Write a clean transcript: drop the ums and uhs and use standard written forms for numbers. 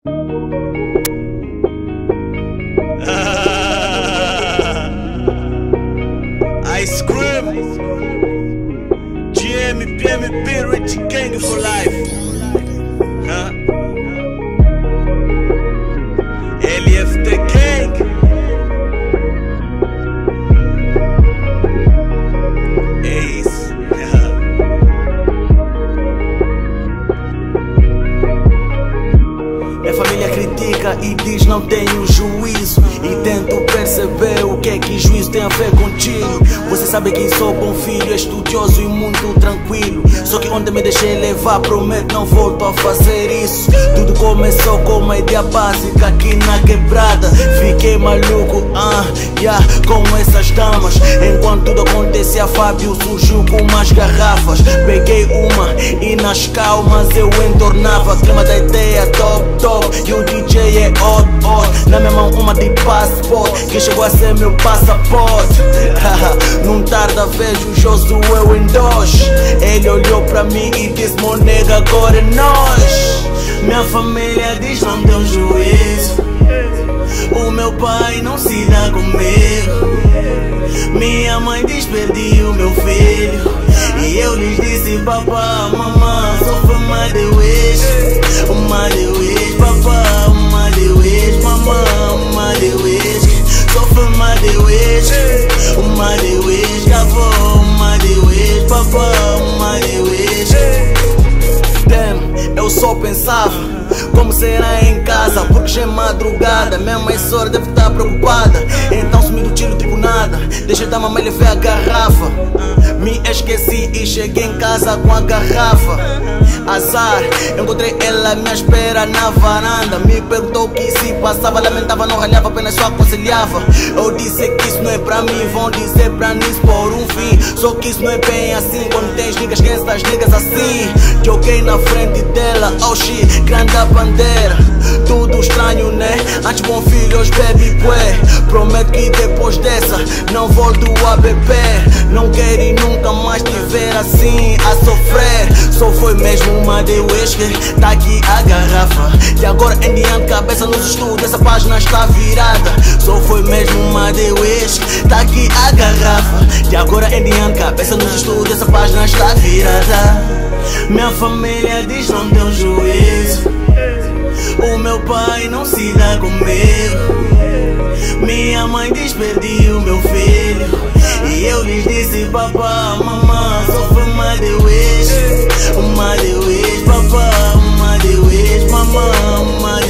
Ice Cream, GM, PMP, Rich Gang for life. LFT Gang. Ace. Minha família critica e diz não tenho juízo, e tento perceber o que é que juízo tem a ver contigo. Você sabe que sou bom filho, estudioso e muito tranquilo. Só que ontem me deixei levar, prometo não volto a fazer isso. Tudo começou com uma ideia básica aqui na quebrada. Fiquei maluco, com essas damas. Enquanto tudo acontecia, Fábio surgiu com umas garrafas. Peguei uma e nas calmas eu entornava. Clima da ideia top, e o DJ é hot. Na minha mão uma de passaporte, que chegou a ser meu passaporte. Num tarda vejo Josué em dois. Ele olhou pra mim e disse: "Mon nega, agora é nós." Minha família diz não tem juízo, o meu pai não se dá comigo. Minha mãe diz perdi o meu filho, e eu lhes disse: "Papá, mamãe, sou fama de wish, uma de wish, papá, uma de wish, mamãe, uma de wish, sou fama de wish, uma de wish, avó, uma de wish, papá, uma de wish." Damn, eu só pensava como será em casa, porque já é madrugada. Minha mãe só deve estar preocupada, então sumi do tiro tipo nada. Deixei da mamãe levar a garrafa, me esqueci e cheguei em casa com a garrafa. Azar, encontrei ela à minha espera na varanda. Me perguntou o que se passava, lamentava, não ralhava, apenas só aconselhava. Eu disse que isso não é pra mim, vão dizer pra nisso por um fim. Só que isso não é bem assim, quando tens niggas, esquece das niggas assim. Joguei na frente dela, oh shit, grande a bandeira. Tudo estranho, né? Antes bom filho, hoje bebe bué. Prometo que depois dessa não volto a beber. Não quero e nunca mais te ver assim a sofrer. Só foi mesmo uma de whisky, tá aqui a garrafa. E agora em diante, cabeça nos estudos, essa página está virada. Só foi mesmo uma de whisky, tá aqui a garrafa. E agora em diante, cabeça nos estudos, essa página está virada. Minha família diz não tem juízo, o meu pai não se dá comigo. Minha mãe diz perdi o meu filho, e eu lhes disse: "Papá, mamãe, sou fama de wish, uma de wish, papá, uma de wish, mamãe, uma